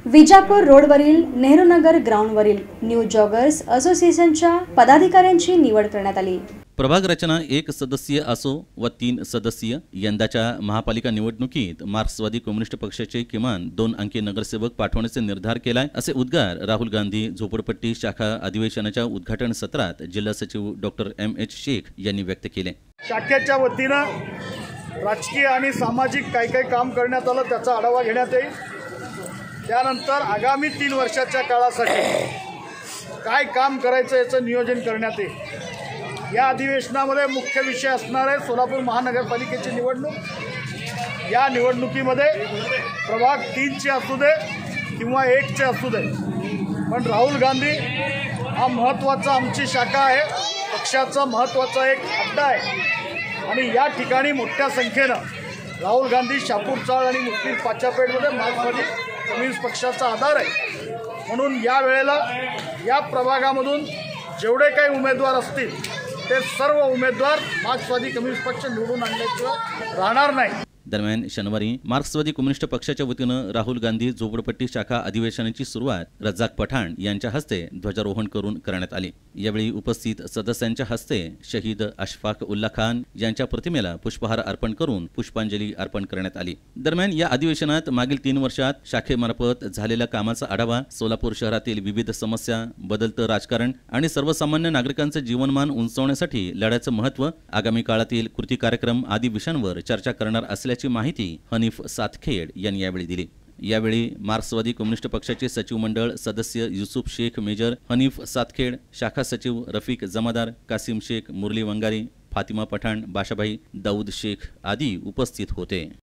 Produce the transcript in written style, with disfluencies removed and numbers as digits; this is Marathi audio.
विजापूर रोडवरील नेहरूनगर ग्राउंडवरील न्यू जॉगर्स असोसिएशनच्या पदाधिकाऱ्यांची निवड करण्यात आली। प्रभाग रचना 1 सदस्यीय असो व 3 सदस्यीय। यंदाच्या महापालिका निवडणुकीत मार्क्सवादी कम्युनिस्ट पक्षाचे किमान 2 अंकी नगरसेवक पाठवण्याचे निर्धार केलाय, असे उद्गार राहुल गांधी झोपडपट्टी शाखा अधिवेशनाच्या उद्घाटन सत्रात जिल्हा सचिव डॉक्टर M.H. शेख यांनी व्यक्त केले। शाखेच्या वतीनं राजकीय आणि सामाजिक काय काम करण्यात आलं त्याचा आढावा घेण्यात येईल। त्यानंतर आगामी 3 वर्षाच्या काळासाठी काय काम करायचं याचं नियोजन करण्यात येईल। या अधिवेशनामध्ये मुख्य विषय असणार आहे सोलापूर महानगरपालिकेची निवडणूक। या निवडणुकीमध्ये प्रभाग 3 चे असू दे किंवा 1 चे असू दे, पण राहुल गांधी हा महत्त्वाचा आमची शाखा आहे, पक्षाचा महत्त्वाचा एक अड्डा आहे आणि या ठिकाणी मोठ्या संख्येनं राहुल गांधी शापूर चाळ आणि मुस्लिम पाचापेठमध्ये मार्क्सवादी कम्युनिस्ट पक्षाचा आधार आहे। म्हणून या वेळेला या प्रभागामधून जेवढे काही उमेदवार असतील ते सर्व उमेदवार मार्क्सवादी कम्युनिस्ट पक्ष निवडून आणल्याशिवाय राहणार नाही। दरम्यान शनिवारी मार्क्सवादी कम्युनिस्ट पक्षाच्या वतीनं राहुल गांधी झोपडपट्टी शाखा अधिवेशनाची सुरुवात रजाक पठाण यांच्या हस्ते ध्वजारोहण करून करण्यात आली। यावेळी उपस्थित सदस्यांच्या हस्ते शहीद अशफाक उल्ला खान यांच्या प्रतिमेला पुष्पहार अर्पण करून पुष्पांजली अर्पण करण्यात आली। दरम्यान या अधिवेशनात मागील 3 वर्षात शाखेमार्फत झालेल्या कामाचा आढावा, सोलापूर शहरातील विविध समस्या, बदलतं राजकारण आणि सर्वसामान्य नागरिकांचे जीवनमान उंचावण्यासाठी लढ्याचं महत्त्व, आगामी काळातील कृती कार्यक्रम आदी विषयांवर चर्चा करणार असल्याची माहिती हनीफ सातखेड यांनी यावेळी दिली। यावेळी मार्क्सवादी कम्युनिस्ट पक्षाचे सचिव मंडळ सदस्य युसुफ शेख मेजर, हनीफ सातखेड, शाखा सचिव रफिक जमादार, कासिम शेख, मुरली वंगारी, फातिमा पठाण, बाशाभाई, दाऊद शेख आदी उपस्थित होते।